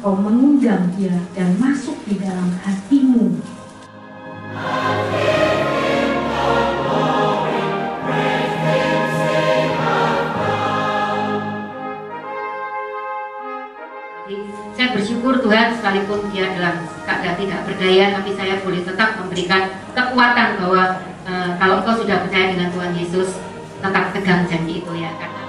engkau mengundang dia dan masuk di dalam hatimu. Saya bersyukur Tuhan, sekalipun dia dalam keadaan tidak berdaya, tapi saya boleh tetap memberikan kekuatan bahwa kalau engkau sudah percaya dengan Tuhan Yesus, tetap pegang janji itu ya. Karena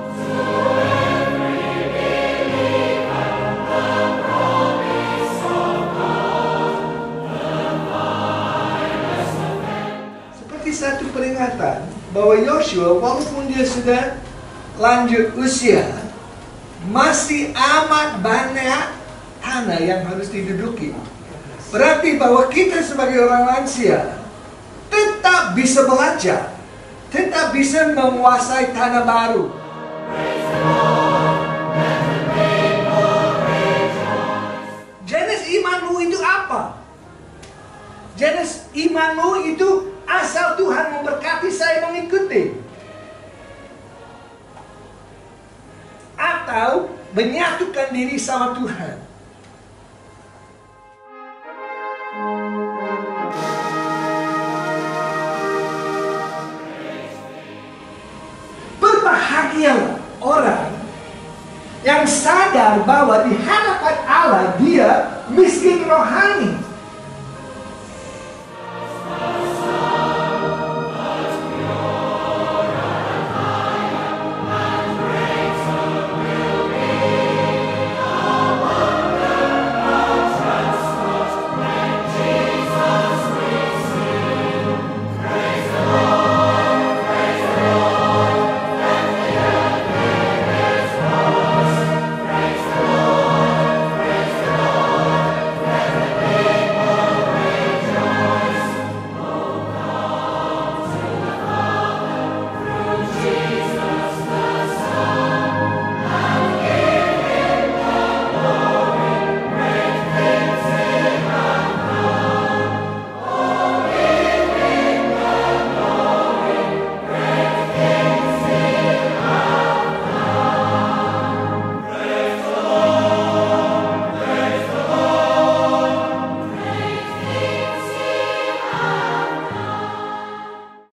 seperti satu peringatan bahwa Yosua walaupun dia sudah lanjut usia, masih amat banyak tanah yang harus diduduki. Berarti bahwa kita sebagai orang lansia tetap bisa belajar, tetap bisa menguasai tanah baru. Jenis imanmu itu apa? Jenis imanmu itu asal Tuhan memberkati saya mengikuti, atau menyatukan diri sama Tuhan. Berbahagialah orang yang sadar bahwa di hadapan Allah dia miskin rohani.